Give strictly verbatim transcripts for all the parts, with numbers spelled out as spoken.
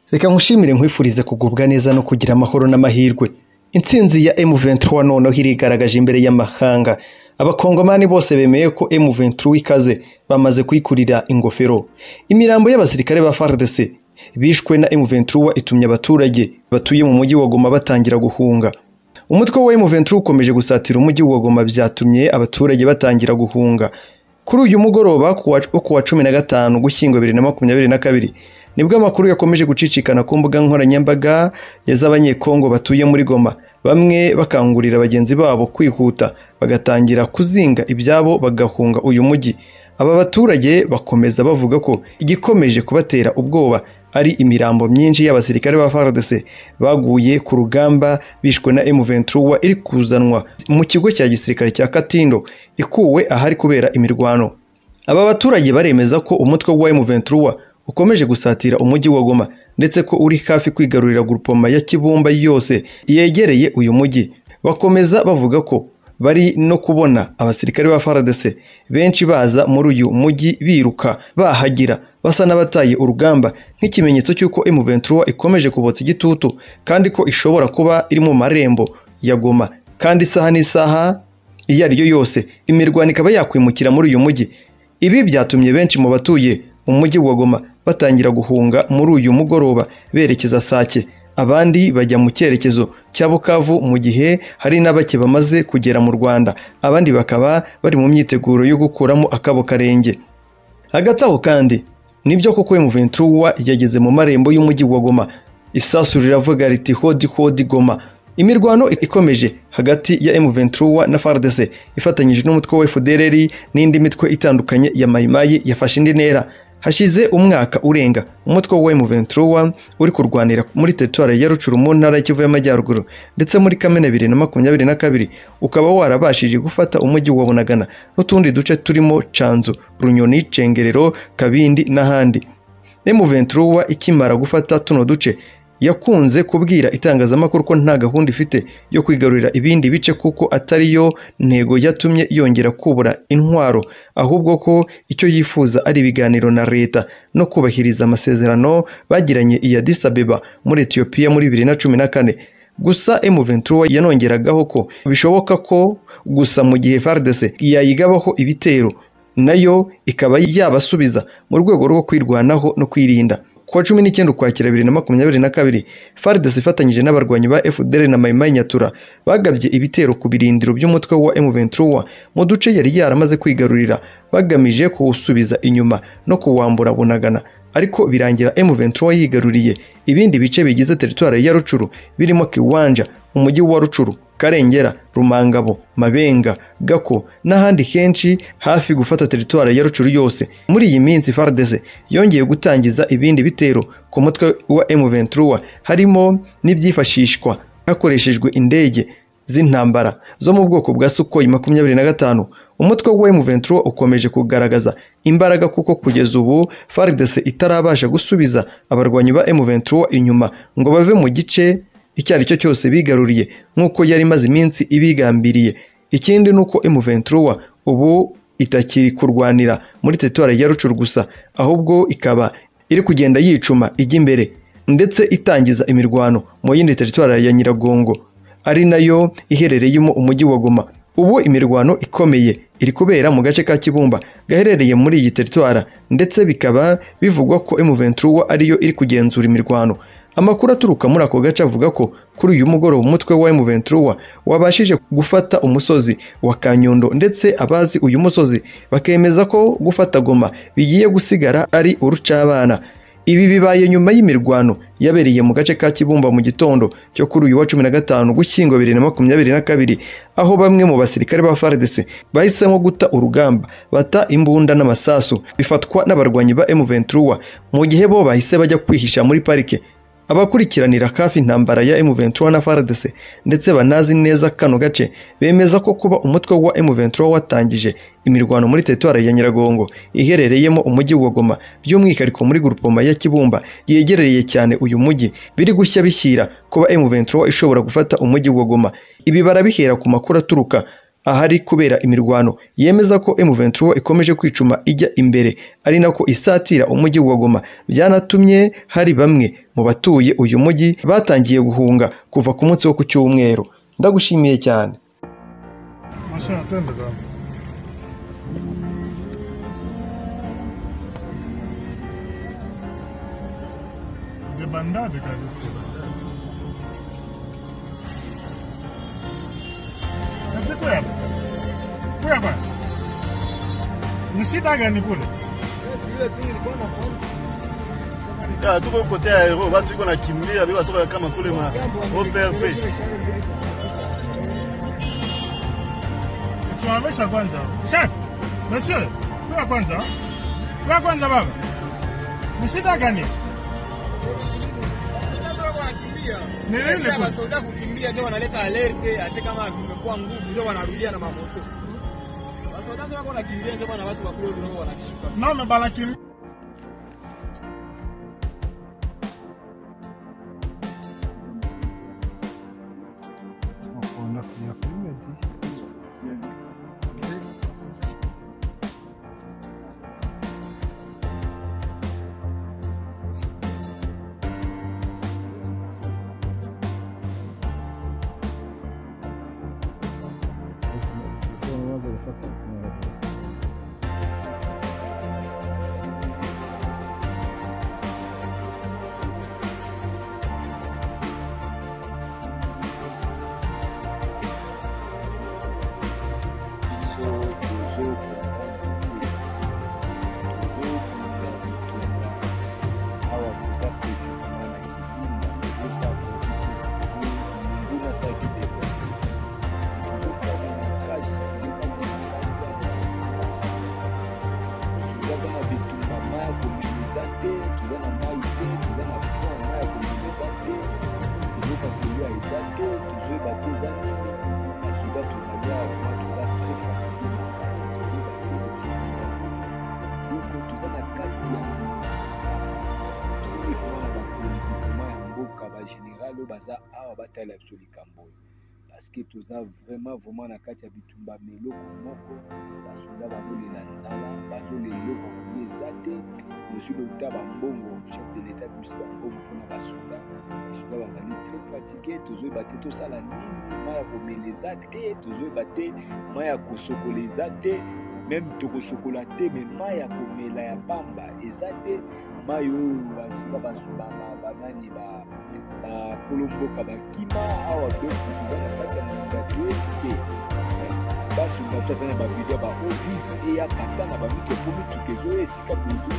Reka nkushimire nkwifurize kugubwa neza no kugira amahoro n'amahirwe. Intsinzi ya M vingt trois noneho irigaragaje imbere y'amahanga. Abakongomani bose bemeye ko M vingt trois ikaze bamaze kwikurira ingofero. Imirambo y'abasirikare ba F A R D C bishwe na M vingt trois itumye abaturage batuye mu mujyi wa Goma batangira guhunga. Umutwe wa M vingt trois ukomeje gusatira umujyi wa Goma, byatumye abaturage batangira guhunga. Kuri uyu mugoroba kuwa cumi na gatanu Gushyingo bibiri na makumyabiri na kabiri nibwo amakuru yakomeje gucicikana ku mbuga nkoranyambaga y'abanyekongo batuye muri Goma, bamwe bakangurira bagenzi babo kwihuta bagatangira kuzinga ibyabo bagahunga uyu mujyi. Aba baturage bakomeza bavuga ko igikomeje kubatera ubwoba ari imirambo myinshi y'abasirikare ba F A R D C baguye ku rugamba bishwe na M vingt trois iri kuzanwa mu kigo cya gisirikare cya Katindo ikuwe ahari kubera imirwano. Aba baturage baremeza ko umutwe wa M vingt trois ukomeje gusatira umujyi wa Goma ndetse ko uri hafi kwigarurira groupement ya Kibumba yose yegereye uyu mujyi. Bakomeza bavuga ko bari no kubona abasirikare ba F A R D C benshi baza muri uyu mujyi biruka bahagira basa n'abataye urugamba, nk'ikimenyetso cy'uko M vingt trois ikomeje kubotsa igitutu kandi ko ishobora kuba iri mu marembo ya Goma, kandi isaha n'isaha iyo ari yo yose imirwano ikaba yakwimukira muri uyu mujyi. Ibi byatumye benshi mu batuye umujyi wa Goma batangira guhunga muri uyu mugoroba berekeza Sake, abandi bajya mu cyerekezo cya Bukavu, mu gihe hari n'abake bamaze kugera mu Rwanda, abandi bakaba bari mu myiteguro yo gukuramo akabo karenge. Hagati aho kandi nibyo koko M vingt trois yageze mu marembo y'umujyi wa Goma, isasu riravuga riti hodi hodi Goma. Imirwano ikomeje hagati ya M vingt trois na F A R D C ifatanyije n'umutwe wa F D L R n'indi mitwe itandukanye ya Mayimayi yafashe indi ntera. Hashize umwaka urenga umutwe wa M vingt trois uri kurwanira muri territoire ya Rucuru mu ntara y'Kivu y'Amajyaruguru, ndetse muri Kamena bibiri na makumyabiri na kabiri ukaba warabashije gufata umujyi wa Bunagana n'utundi duce turimo Canzu, Runyoni, Cengerero, Kabindi n'ahandi. M vingt trois ikimara gufata tuno duce yakunze kubwira itangazamakuru ko nta gahunda ifite yo kwigarurira ibindi bice kuko atari yo ntego yatumye yongera kubura intwaro, ahubwo ko icyo yifuza ari ibiganiro na leta no kubahiriza amasezerano bagiranye i Addis Abeba muri Ethiopia muri bibiri na cumi na kane. Gusa M vingt trois yanongeragaho ko bishoboka ko gusa mu gihe F A R D C yayigabaho ibitero nayo ikaba yabasubiza mu rwego rwo kwirwanaho no kwirinda. Kuwa cumi n'icyenda Ukwakira bibiri na makumyabiri na kabiri F A R D C ifatanyije n'abarwanyi ba F D L R na Mayimayi Nyatura bagabye ibitero ku birindiro by'umutwe wa M vingt trois mu duce yari yaramaze kwigarurira, bagamije kuwusubiza inyuma no kuwambura Bunagana, ariko birangira M vingt trois yigaruriye ibindi bice bigize territoire ya Rucuru birimo Kiwanja, umujyi wa Rucuru, Karengera, Rumangabo, Mabenga, Gako n'ahandi henshi hafi gufata territoire ya Rucuru yose. Muri iyi minsi F A R D C yongeye gutangiza ibindi bitero ku mutwe wa M vingt trois, harimo n'ibyifashishwa hakoreshejwe indege z'intambara zo mu bwoko bwa Sukhoi makumyabiri na gatanu. Umutwe wa M vingt trois ukomeje kugaragaza imbaraga kuko kugeza ubu F A R D C itarabasha gusubiza abarwanyi ba M vingt trois inyuma ngo bave mu gice icyo ari cyo cyose bigaruriye nk'uko yari maze iminsi ibigambiriye. Ikindi nuko M vingt trois ubu itakiri kurwanira muri territoire ya Rucuru gusa, ahubwo ikaba iri kugenda yicuma ijya imbere ndetse itangiza imirwano mu yindi territoire ya Nyiragongo ari nayo iherereyemo umujyi wa Goma. Ubu imirwano ikomeye iri kubera mu gace ka Kibumba gaherereye muri iyi territoire, ndetse bikaba bivugwa ko M vingt trois ariyo iri kugenzura imirwano. Amakuru aturuka muri ako gace avuga ko kuri uyu mugoroba umutwe wa M vingt trois wabashije gufata umusozi wa Kanyondo, ndetse abazi uyu musozi bakemeza ko gufata Goma bigiye gusigara ari urucabana. Ibi bibaye nyuma y'imirwano yabereye mu gace ka Kibumba mu gitondo cyo kuri uyu wa cumi na gatanu Gushyingo bibiri na makumyabiri na kabiri, aho bamwe mu basirikare ba F A R D C bahisemo guta urugamba bata imbunda n'amasasu bifatwa n'abarwanyi ba M vingt trois, mu gihe bo bahise bajya kwihisha muri parike. Abakurikiranira hafi intambara ya M vingt trois na F A R D C ndetse banazi neza kano gace bemeza ko kuba umutwe wa M vingt trois watangije imirwano muri territoire ya Nyiragongo iherereyemo umujyi wa Goma, by'umwihariko muri groupement ya Kibumba yegereye cyane uyu mujyi, biri gushya bishyira kuba M vingt trois ishobora gufata umujyi wa Goma. Ibi barabihera ku makuru aturuka ahari kubera imirwano yemeza ko M vingt-trois ikomeje kwicuma ijya imbere ari nako isatira umujyi wa Goma, byanatumye hari bamwe mu batuye uyu mujyi batangiye guhunga kuva ku munsi wo ku cyumweru. Ndagushimiye cyane. Bandade kazi. Nasi kuya? Kuya ba? Ni shida gani kule? Ya tuko kote ya hero, watu iko nakimbia, bila toka kama kule ma O P R P. Simamisha kwanza. Chef, monsieur, kuya kwanza. Kuya kwanza baba. Ni shida gani? Nilele kwa soda kukimbia ndio wanaleta alerte ase kama kumekuwa nguvu ndio wanarudia na mamoto. Wasoda ndio wako nakimbia ndio bana watu wa kule ndio wanakishika. Na mebala kimbia. Ona kuya kumedi. baza awa batala absolu kambo parce que toza vraiment vraiment na kati ya bitumba meloko moko basoda bazolela nzala bazolela eloko eza te monsieur le taba mbongo chef de l'état bisi bambongo mpona basoda basoda bazali très fatigué tozoyeba te tosala nini mai ya komela eza te tozoyeba te mai ya kosokola eza te même tokosokola te me mai ya komela ya pamba eza te mai oyo basika banani bakolomboka bakima awa doku toza na kati ya moninga toyebi te basunga to ata na bavideo ya baovive eyakata na bamituka po mituka ezoya esika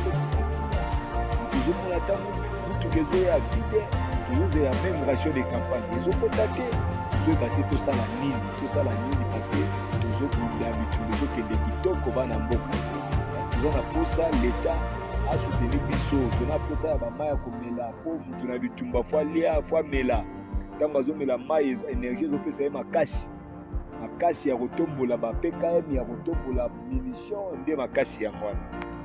tozomona ntango mituka ezoya vide tozozela même ration de campagne ezokota te tozoyeba te tosala nini tosala nini parce que tozobunda bitumba ezokende kitoko bana mboka toza na posa leta asoutenir biso tona posa ya bamai ya komela po mutu na bitumba fo alia fo amela ntango azomela mai énergie ezopesa ye makasi makasi ya kotombola ba P K M ya kotombola munition nde makasi yango wana.